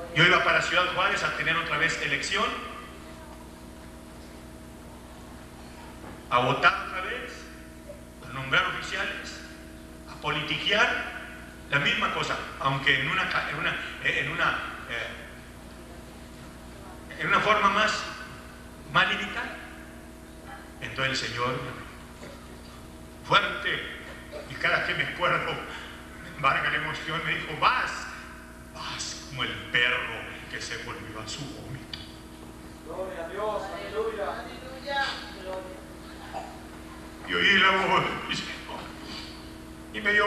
Yo iba para Ciudad Juárez a tener otra vez elección, a votar otra vez, a nombrar oficiales, a politiquear, la misma cosa, aunque en una forma más limitada. Entonces el Señor, fuerte, y cada que me acuerdo, me embarga la emoción, me dijo: vas como el perro que se volvió a su vómito. Gloria a Dios, aleluya. Y oí la voz de mi Señor, y me dio,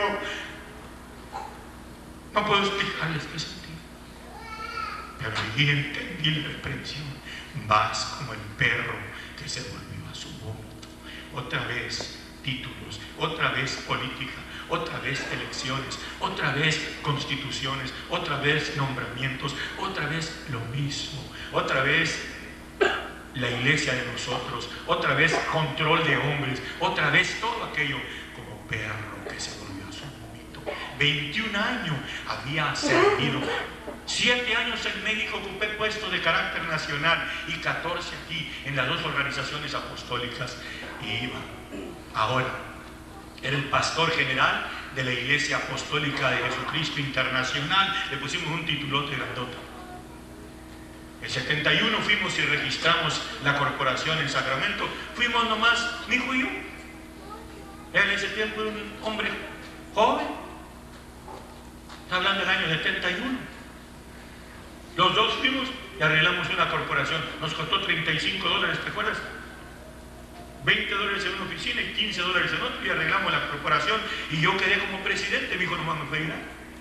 no puedo explicarles qué sentí, pero ahí entendí la expresión: vas como el perro que se volvió a su vómito. Otra vez títulos, otra vez política, otra vez elecciones, otra vez constituciones, otra vez nombramientos, otra vez lo mismo, otra vez la iglesia de nosotros, otra vez control de hombres, otra vez todo aquello, como perro que se volvió a su vómito. 21 años había servido, 7 años en México ocupé puestos de carácter nacional y 14 aquí en las 2 organizaciones apostólicas. Y iba, ahora era el pastor general de la Iglesia Apostólica de Jesucristo Internacional. Le pusimos un titulote grandote. El 71 fuimos y registramos la corporación en Sacramento. Fuimos nomás, mi hijo y yo. Él en ese tiempo era un hombre joven. Está hablando del año 71. Los dos fuimos y arreglamos una corporación. Nos costó $35, ¿te acuerdas? $20 en una oficina y $15 en otra, y arreglamos la corporación. Y yo quedé como presidente. Mi hijo nomás me fue a ir,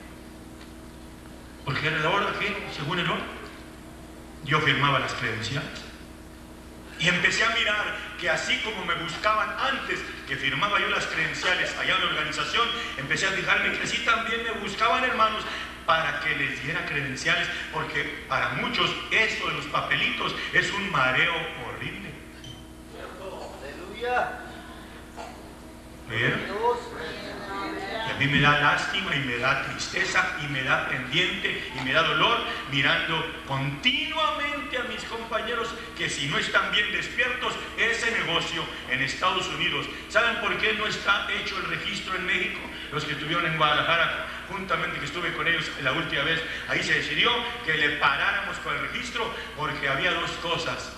porque era la orden que, según el orden, yo firmaba las credenciales. Y empecé a mirar que así como me buscaban antes que firmaba yo las credenciales allá en la organización, empecé a fijarme que así también me buscaban hermanos para que les diera credenciales, porque para muchos eso de los papelitos es un mareo horrible. Aleluya. ¿Vieron? Y a mí me da lástima y me da tristeza y me da pendiente y me da dolor mirando continuamente a mis compañeros que, si no están bien despiertos, ese negocio en Estados Unidos. ¿Saben por qué no está hecho el registro en México? Los que estuvieron en Guadalajara, juntamente que estuve con ellos la última vez, ahí se decidió que le paráramos con el registro, porque había 2 cosas.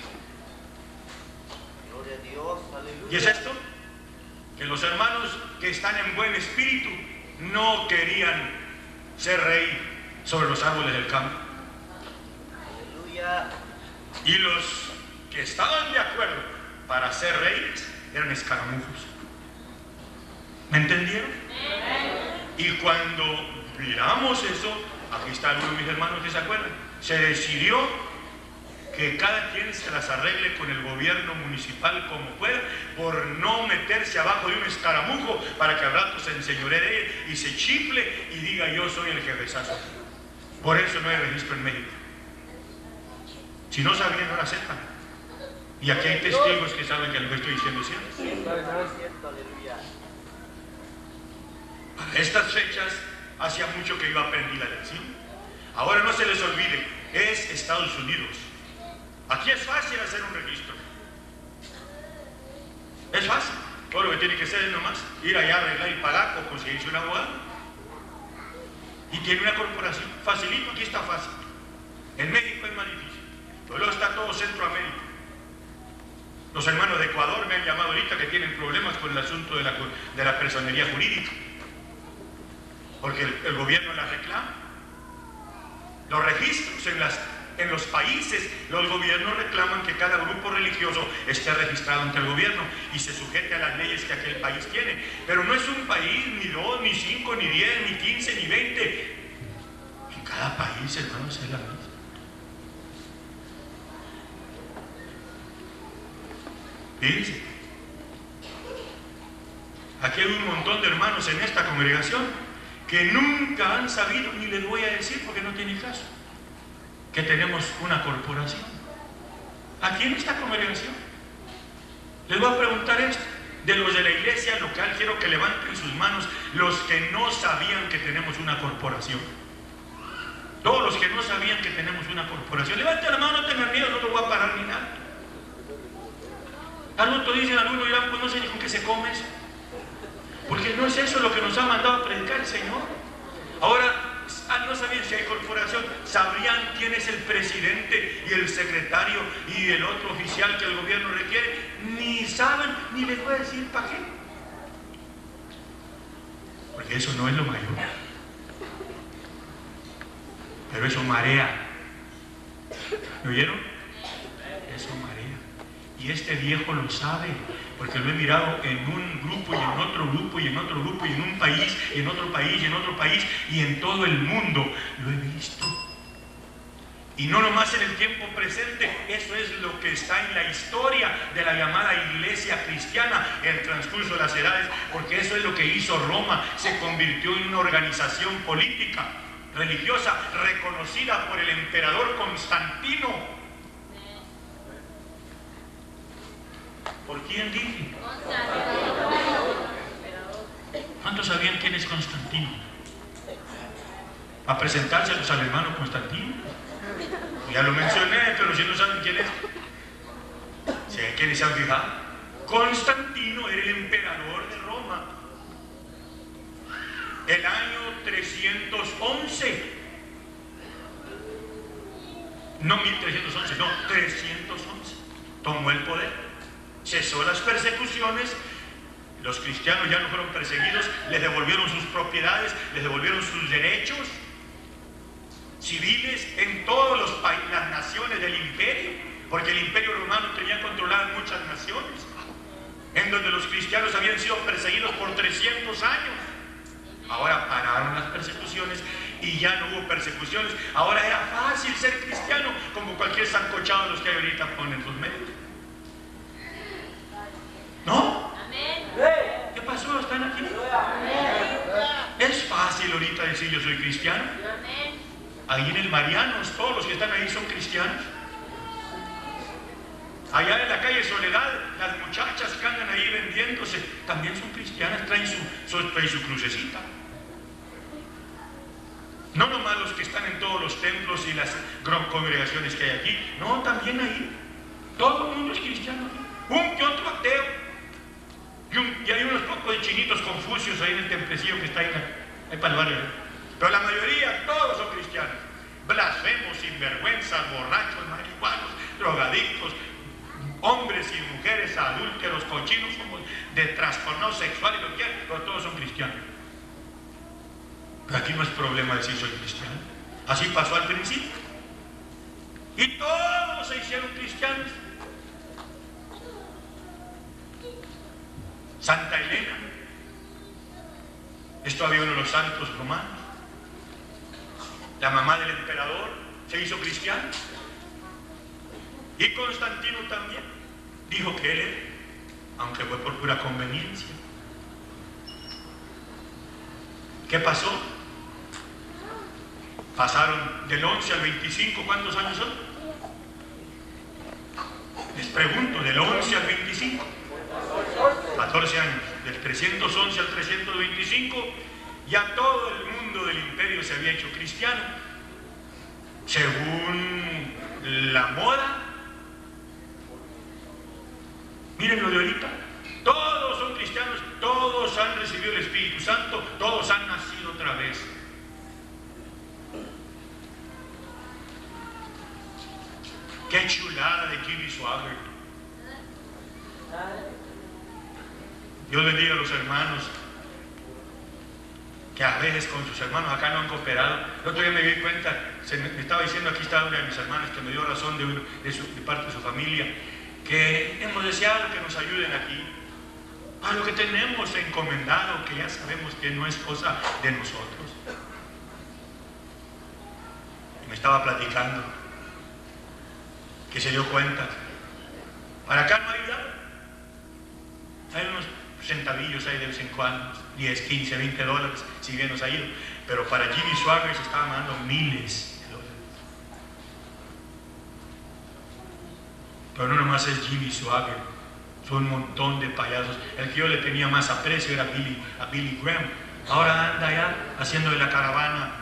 Gloria a Dios, aleluya. ¿Y es esto? Que los hermanos que están en buen espíritu no querían ser rey sobre los árboles del campo. Aleluya. Y los que estaban de acuerdo para ser reyes eran escaramujos. ¿Me entendieron? Y cuando miramos eso, aquí está uno de mis hermanos que se acuerdan, se decidió que cada quien se las arregle con el gobierno municipal como pueda, por no meterse abajo de un escaramujo para que al rato se enseñoree de él y se chifle y diga: yo soy el jefezazo. Por eso no hay registro en México. Si no sabían, ahora sepan. Y aquí hay testigos que saben que lo que estoy diciendo es cierto. Aleluya. Para estas fechas, hacía mucho que yo aprendí la lección. Ahora no se les olvide, es Estados Unidos. Aquí es fácil hacer un registro. Es fácil. Todo lo que tiene que hacer es nomás ir allá a arreglar y pagar o conseguirse un abogado. Y tiene una corporación. Facilito, aquí está fácil. En México es más difícil. Pero luego está todo Centroamérica. Los hermanos de Ecuador me han llamado ahorita que tienen problemas con el asunto de la personería jurídica. Porque el gobierno la reclama. Los registros en los países, los gobiernos reclaman que cada grupo religioso esté registrado ante el gobierno y se sujete a las leyes que aquel país tiene. Pero no es un país, ni 2, ni 5, ni 10, ni 15, ni 20. En cada país, hermanos, es la misma. Fíjense. Aquí hay un montón de hermanos en esta congregación que nunca han sabido, ni les voy a decir porque no tiene caso, que tenemos una corporación aquí en esta congregación. Les voy a preguntar esto: de los de la iglesia local, quiero que levanten sus manos los que no sabían que tenemos una corporación. Todos los que no sabían que tenemos una corporación, levanta la mano, no tengan miedo, no lo voy a parar ni nada. Al otro dicen, algunos dirán, pues no sé ni con qué se come eso. Porque no es eso lo que nos ha mandado a predicar el Señor. Ahora, no sabían si hay corporación, sabrían quién es el presidente y el secretario y el otro oficial que el gobierno requiere. Ni saben, ni les voy a decir para qué. Porque eso no es lo mayor. Pero eso marea. ¿Me oyeron? Eso marea. Y este viejo lo sabe, porque lo he mirado en un grupo y en otro grupo y en otro grupo y en un país y en otro país y en otro país y en todo el mundo. Lo he visto. Y no nomás en el tiempo presente, eso es lo que está en la historia de la llamada iglesia cristiana, el transcurso de las edades, porque eso es lo que hizo Roma, se convirtió en una organización política, religiosa, reconocida por el emperador Constantino. ¿Por quién dije? ¿Cuántos sabían quién es Constantino? A presentárselos al hermano Constantino. Ya lo mencioné, pero si no saben quién es, ¿quiénes se han fijado? Constantino era el emperador de Roma. El año 311. No 1311, no, 311. Tomó el poder. Cesó las persecuciones, los cristianos ya no fueron perseguidos, les devolvieron sus propiedades, les devolvieron sus derechos civiles en todas las naciones del imperio, porque el imperio romano tenía controladas muchas naciones, en donde los cristianos habían sido perseguidos por 300 años. Ahora pararon las persecuciones y ya no hubo persecuciones. Ahora era fácil ser cristiano, como cualquier sancochado de los que hay ahorita ponen sus medios. ¿No? ¿Qué pasó? ¿Están aquí? Es fácil ahorita decir yo soy cristiano. Ahí en el Marianos, todos los que están ahí son cristianos. Allá en la calle Soledad, las muchachas que andan ahí vendiéndose, también son cristianas, traen su crucecita. No nomás los que están en todos los templos y las congregaciones que hay aquí, no, también ahí. Todo el mundo es cristiano. Un que otro ateo. Y hay unos pocos de chinitos confucios ahí en el templecillo que está ahí para el barrio. Pero la mayoría, todos son cristianos. Blasfemos, sinvergüenzas, borrachos, marihuanos, drogadictos, hombres y mujeres, adúlteros, cochinos, somos de trastornados sexuales, lo que quieran, pero todos son cristianos. Pero aquí no es problema decir soy cristiano. Así pasó al principio. Y todos se hicieron cristianos. Santa Elena es todavía uno de los santos romanos. La mamá del emperador se hizo cristiana. Y Constantino también dijo que él era, aunque fue por pura conveniencia. ¿Qué pasó? Pasaron del 11 al 25, ¿cuántos años son? Les pregunto, del 11 al 25. 14 años, del 311 al 325, ya todo el mundo del imperio se había hecho cristiano. Según la moda, miren lo de ahorita, todos son cristianos, todos han recibido el Espíritu Santo, todos han nacido otra vez. Qué chulada de Jimmy Swaggart. Dios bendiga a los hermanos que a veces con sus hermanos acá no han cooperado. El otro día me di cuenta, me estaba diciendo, aquí está una de mis hermanas que me dio razón de parte de su familia, que hemos deseado que nos ayuden aquí a lo que tenemos encomendado, que ya sabemos que no es cosa de nosotros. Y me estaba platicando que se dio cuenta, para acá no hay nada. Hay unos centavillos ahí de vez en cuando, 10, 15, 20 dólares, si bien nos ha ido. Pero para Jimmy Swaggart se estaban dando miles de dólares. Pero no nomás es Jimmy Swaggart, son un montón de payasos. El que yo le tenía más aprecio era Billy Graham. Ahora anda allá haciendo de la caravana